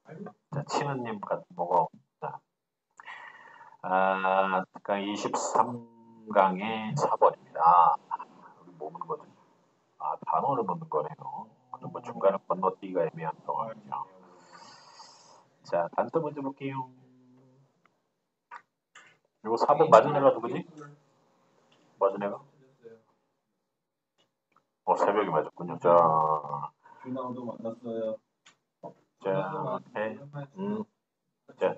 자, 치느님 같은 뭐가 자, 그러니까 23강의 4번입니다. 여기 뭐 묻는 거죠? 단어를 묻는 거네요. 그럼 뭐 중간에 건너뛰기가 애매한 경우죠. 자, 단수 먼저 볼게요. 이거 4번 맞은 애가 누구지? 맞은 애가? 새벽에 맞았군요. 자, 준하도 만났어요. 자, 네. 자,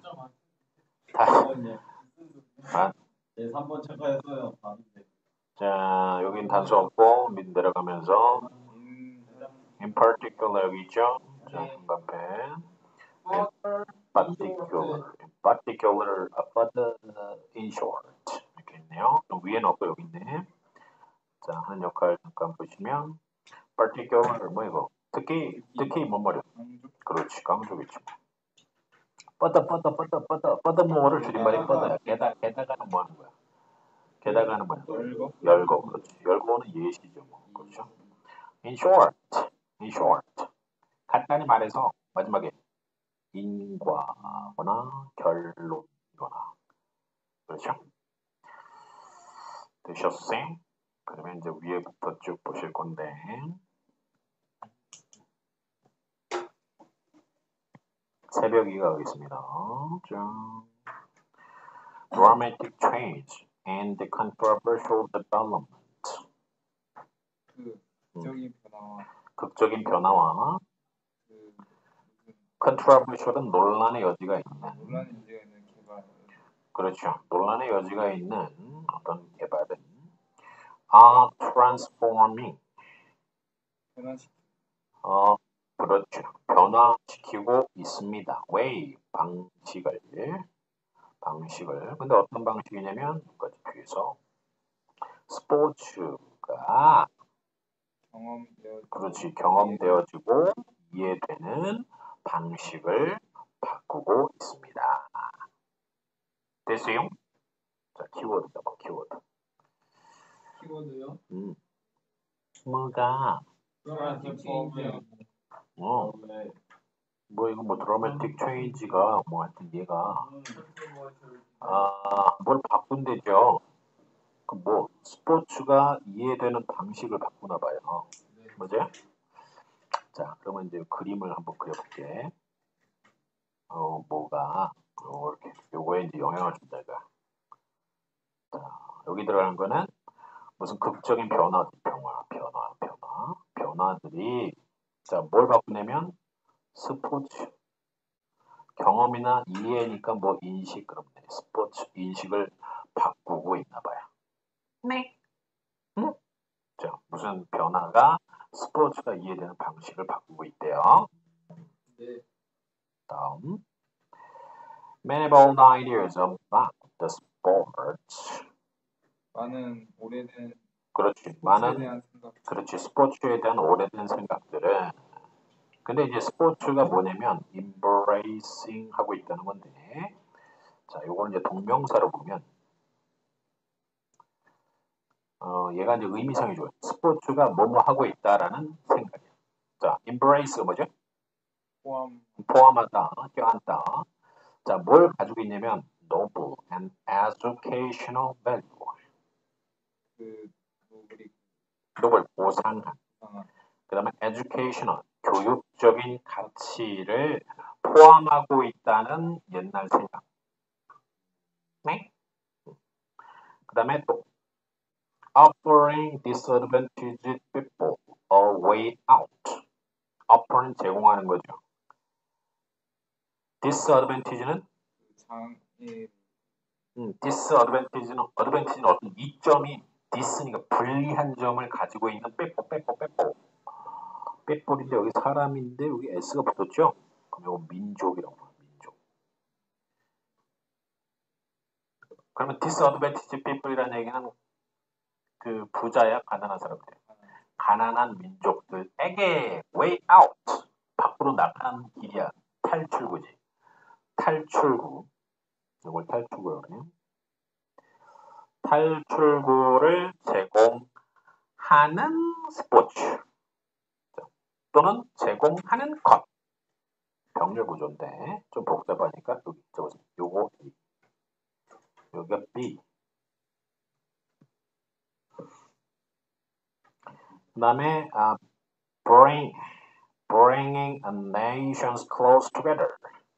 네, 3번 체크했어요. 자, 여긴 단수 없고 밑 내려가면서 in particular 여기 있죠? 자, 중간펜 particular but in short 이렇게 있네요. 위에는 없고 여기 있네. 자, 하는 역할 잠깐 보시면 particular 뭐 이거 특히 뭔 말이야? 그렇지, 강조겠지. 뻗어 뭐를 줄임말이 뻗어야. 게다가는 뭐 하는 거야? 게다가는 뭐야? 열거. 그렇지. 열거는 예시죠. 뭐. 그렇죠. In short. 간단히 말해서 마지막에 인과거나 결론이거나. 그렇죠? 되셨어요? 그러면 이제 위에부터 쭉 보실 건데 새벽이가 가겠습니다. 자, dramatic change and the controversial development. 극적인 변화와 controversial은 논란의 여지가 있는. 그렇죠. 논란의 여지가 있는 어떤 개발은 transforming. 그렇죠. 변화시키고 있습니다. way 방식을. 근데 어떤 방식이냐면 여기까지 비해서 스포츠가 경험되어지고 이해되는 방식을 바꾸고 있습니다. 됐어요? 자, 키워드다 봐, 키워드. 키워드요? 뭐가? 뭐 이거 뭐 드라마틱 체인지가 뭐 하여튼 얘가 뭘 바꾼대죠. 그 뭐 스포츠가 이해되는 방식을 바꾸나 봐요. 뭐지? 자, 그러면 이제 그림을 한번 그려볼게. 뭐가 이렇게 요거에 이제 영향을 준다 이거. 자, 여기 들어가는 거는 무슨 극적인 변화들이 자, 뭘 바꾸냐면 스포츠 경험이나 이해니까 뭐 인식 그러면 스포츠 인식을 바꾸고 있나 봐요. 네. 자, 무슨 변화가 스포츠가 이해되는 방식을 바꾸고 있대요. 네. 다음. Many bold ideas about the sports. 많은 오래된 스포츠에 대한 오래된 생각들은 근데 이제 스포츠가 뭐냐면 embracing 하고 있다는 건데 자, 요거는 이제 동명사로 보면 얘가 이제 의미상이 좋아요. 스포츠가 뭐뭐 하고 있다라는 생각이에요. 자, embrace가 뭐죠? 포함하다, 껴안다. 자, 뭘 가지고 있냐면 noble and educational value. 노블, 보상한. 그 다음에 educational, 교육적인 가치를 포함하고 있다는 옛날 생각. 네? 그 다음에 또 offering disadvantaged people a way out. offer는 제공하는 거죠. disadvantage는 disadvantage는 어떤 이점이 dis니까 불리한 점을 가지고 있는 빼뽀인데 여기 사람인데 여기 s가 붙었죠? 그럼 이거 민족이라고 해요. 민족. 그러면 disadvantaged people이라는 얘기는 그 부자야 가난한 사람들. 가난한 민족들에게 way out 밖으로 나가는 길이야. 탈출구지. 탈출구. 이걸 탈출구라고 그래요. 탈출구를 제공하는 스포츠 또는 제공하는 것. 병렬 구조인데 좀 복잡하니까 여기 적어서 요거 A, 여기가 B. 그 다음에 bringing nations close together.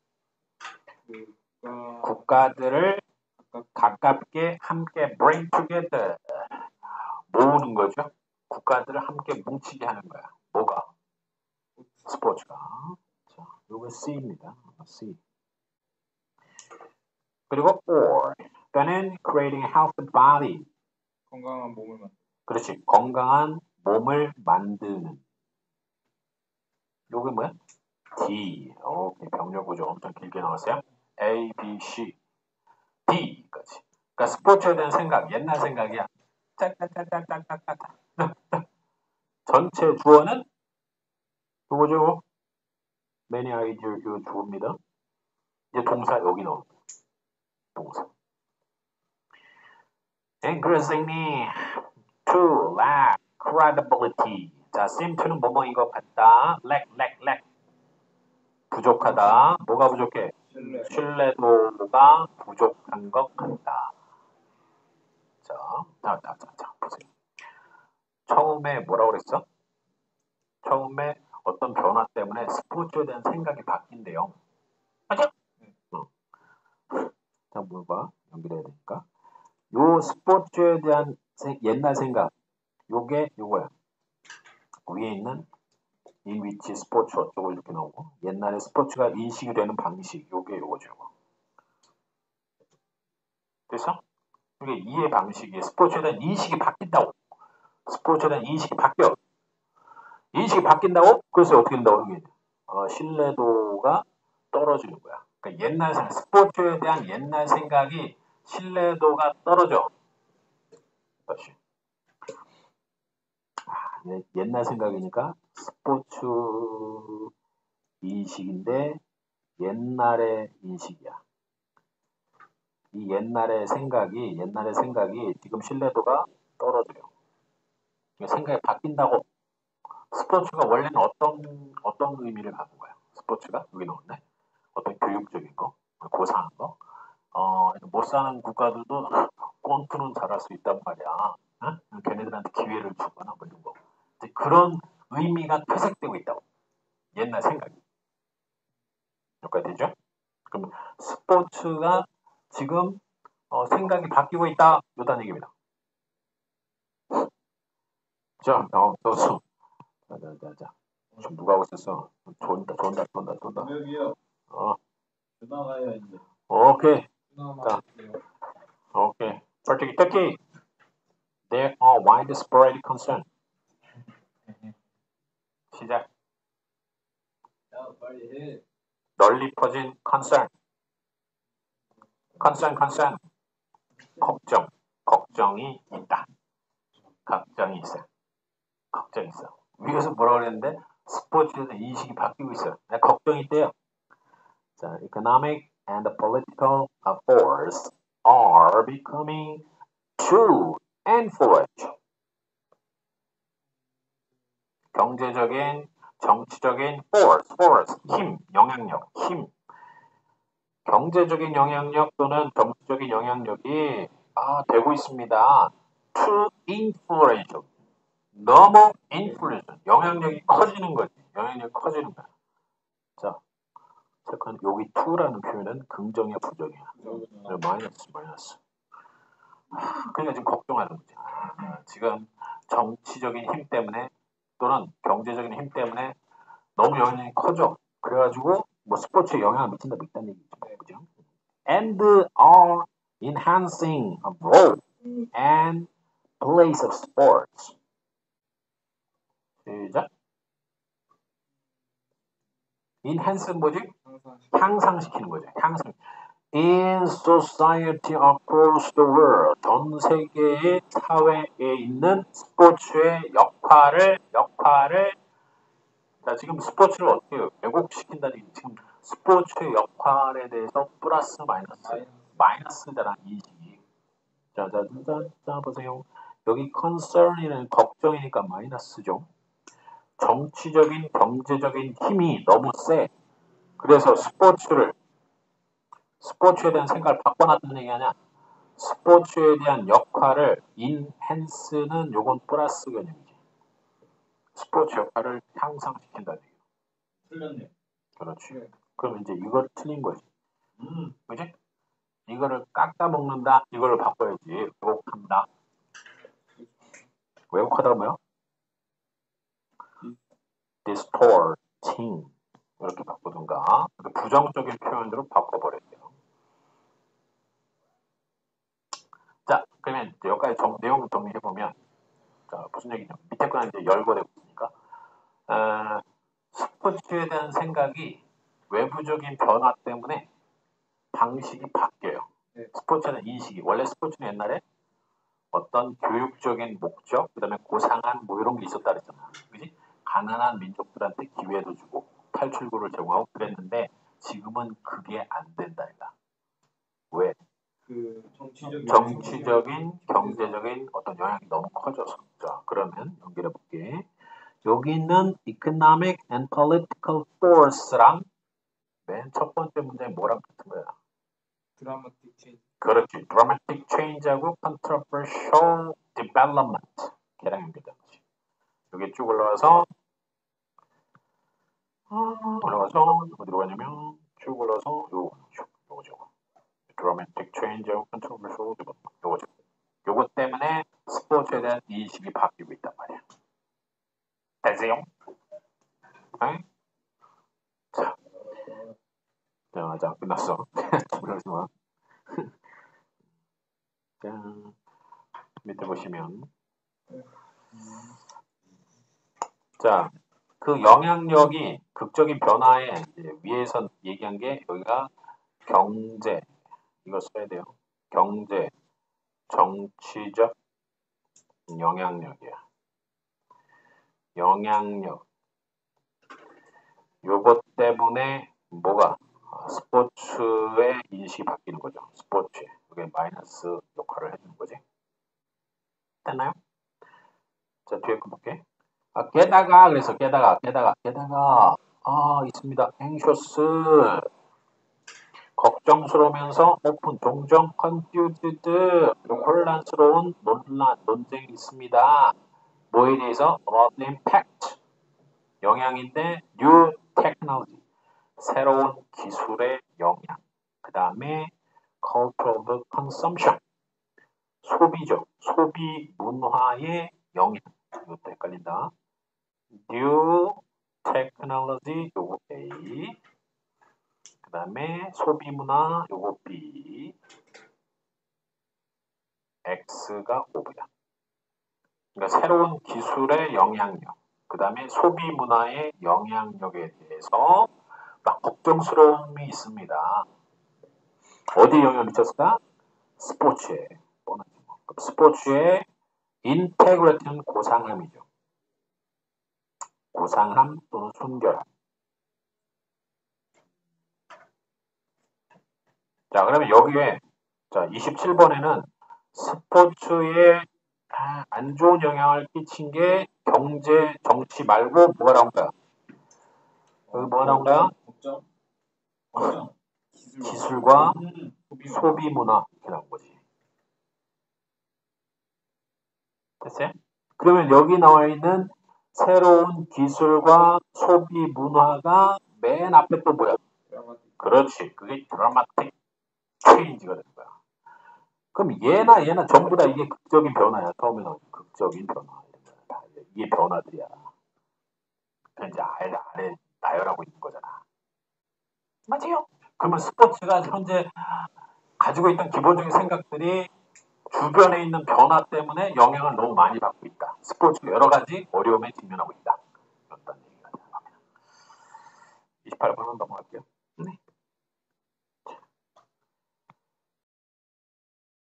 국가들을 가깝게 함께 bring together. 모으는 거죠. 국가들을 함께 뭉치게 하는 거야. 뭐가? 스포츠가. 자, 요거 C입니다. C. 그리고 or 또는 creating a healthy body. 건강한 몸을 만들. 그렇지. 건강한 몸을 만드는. 요게 뭐야? D. 오케이. 병렬 구조 엄청 길게 나왔어요. A, B, C, D까지. 그러니까 스포츠에 대한 생각, 옛날 생각이야. 짝짝짝짝짝짝짝. 전체 주어는 누구죠? many ideas 요 주어입니다. 이제 동사 여기 나옵니다. 동사. Increasing me to lack credibility. 자, seem to는 뭐뭐인 것 같다. lack. 부족하다. 뭐가 부족해? 신뢰도가 부족한 것 같다. 자, 보세요. 처음에 뭐라고 그랬어? 처음에 어떤 변화 때문에 스포츠에 대한 생각이 바뀐대요. 맞죠? 자, 뭐가 연결해야 되니까. 요 스포츠에 대한 옛날 생각, 요거야. 위에 있는 in which 스포츠 어쩌고 이렇게 나오고, 옛날에 스포츠가 인식이 되는 방식, 요거죠. 됐어? 이게 이해 방식이 스포츠에 대한 인식이 바뀐다고. 스포츠에 대한 인식이 바뀌어. 인식이 바뀐다고? 그래서 어떻게 된다고? 신뢰도가 떨어지는 거야. 그러니까 옛날 생각, 스포츠에 대한 옛날 생각이 신뢰도가 떨어져. 다시. 옛날 생각이니까 스포츠 인식인데 옛날의 인식이야. 이 옛날의 생각이 지금 신뢰도가 떨어져요. 생각이 바뀐다고. 스포츠가 원래는 어떤 의미를 갖는 거야? 스포츠가 여기 나왔네. 어떤 교육적인 거, 고상한 거. 못 사는 국가들도 골프는 잘할 수 있단 말이야. 걔네들한테 기회를 주거나 뭐 이런 거. 그런 의미가 퇴색되고 있다고. 옛날 생각이. 여기까지 되죠? 그럼 스포츠가 지금 생각이 바뀌고 있다. 이런 얘기입니다. 자, 또 수. 자. 지금 누가 하고 있었어? 돈다. 여기요. 나가요 이제. 오케이. 자, 오케이. Turkey. There are widespread concern. 시작. 야, 빨리 해. 널리 퍼진 concern. 걱정이 있다. 걱정이 있어. 위에서 뭐라고 그랬는데 스포츠에 대한 인식이 바뀌고 있어요. 걱정이 있대요. 자, economic and political forces are becoming too influential. 경제적인, 정치적인 force, 힘, 영향력, 힘. 경제적인 영향력 또는 정치적인 영향력이 되고 있습니다. too influential. 너무 influential. 영향력이 커지는 거지. 영향력이 커지는 거야. 자, 잠깐 여기 to라는 표현은 긍정이야, 부정이야? 마이너스. 그러니까 지금 걱정하는 거지. 지금 정치적인 힘 때문에 또는 경제적인 힘 때문에 너무 영향력이 커져. 그래가지고 뭐 스포츠에 영향을 미친다 있다는 얘기죠. 그죠? And are enhancing a role and place of sports. 시작. enhance는 뭐지? 향상시키는 거죠. In society across the world, 전 세계의 사회에 있는 스포츠의 역할을 자, 지금 스포츠를 어떻게 왜곡시킨다는 얘기. 지금 스포츠의 역할에 대해서 플러스 마이너스잖아 인식이. 자, 보세요. 여기 concern이라는 걱정이니까 마이너스죠. 정치적인 경제적인 힘이 너무 세. 그래서 스포츠에 대한 생각을 바꿔놨다는 얘기 아니야. 스포츠에 대한 역할을 인핸스는 요건 플러스 개념이지. 스포츠 역할을 향상시킨다는 얘기. 틀렸네. 그렇지. 네. 그럼 이제 이걸 틀린 거지. 그지? 이거를 깎아 먹는다. 이걸 바꿔야지. 왜곡한다. 왜곡하다가 뭐야? distorting 이렇게 바꾸든가 부정적인 표현으로 바꿔버릴게요. 자, 그러면 여기까지 내용 정리해보면 자, 무슨 얘기냐. 밑에 거는 이제 열거되고 있으니까 스포츠에 대한 생각이 외부적인 변화 때문에 방식이 바뀌어요. 네. 스포츠는 인식이 원래 스포츠는 옛날에 어떤 교육적인 목적, 그 다음에 고상한 뭐 이런 게 있었다 그랬잖아. 그지? 가난한 민족들한테 기회도 주고 탈출구를 제공하고 그랬는데 지금은 그게 안 된다. 이다. 왜? 그 정치적인, 경제적인 어떤 영향이 너무 커져서. 자, 그러면 연결해 볼게. 여기 있는 economic and political force랑 맨 첫 번째 문제는 뭐랑 같은 거야? 드라마틱 체인지. 그렇지. dramatic change하고 controversial development 걔랑 연결된 거지. 여기 쭉 올라와서 어디로 가냐면 쭉 올라와서 요거죠. dramatic change하고 controversial development 요거죠. 요거 때문에 스포츠에 대한 인식이 바뀌고 있단 말이야. 되세요? 네? 자, 끝났어. 그러지 마. 자, 밑에 보시면 자, 그 영향력이 극적인 변화에 위에서 얘기한 게 여기가 경제 이거 써야 돼요. 경제, 정치적 영향력이야. 영향력. 요것 때문에 뭐가 스포츠의 인식이 바뀌는 거죠. 스포츠에. 그게 마이너스 역할을 해주는 거지. 됐나요? 자, 뒤에 거 볼게. 게다가 그래서 게다가 있습니다. anxious 걱정스러우면서 오픈 동정 confused 혼란스러운 논쟁이 있습니다. 뭐에 대해서 about the impact 영향인데 new technology 새로운 기술의 영향 그 다음에 culture of consumption 소비죠. 소비 문화의 영향 이것도 헷갈린다. new technology 요거 A 그 다음에 소비문화 요거 B X가 O야. 그러니까 새로운 기술의 영향력 그 다음에 소비문화의 영향력에 대해서 막 걱정스러움이 있습니다. 어디에 영향을 미쳤을까? 스포츠에 스포츠의 인테그리티는 고상함이죠. 고상함 또는 순결함. 자, 그러면 여기에 자 27번에는 스포츠에 안 좋은 영향을 끼친 게 경제, 정치 말고 뭐가 나온 거야? 여기 뭐가 나온 거야? 기술과 소비 문화 이렇게 나온 거지. 됐어요? 그러면 여기 나와 있는 새로운 기술과 소비 문화가 맨 앞에 또 뭐야? 그렇지. 그게 드라마틱 체인지가 되는 거야. 그럼 얘나 전부 다 이게 극적인 변화야. 처음에 나온 극적인 변화. 이게 변화들이야. 이제 아래 나열하고 있는 거잖아. 맞아요? 그러면 스포츠가 현재 가지고 있던 기본적인 생각들이 주변에 있는 변화 때문에 영향을 너무 많이 받고 있다. 스포츠가 여러 가지 어려움에 직면하고 있다. 이런 얘기가 됩니다. 28번은 넘어갈게요. 네.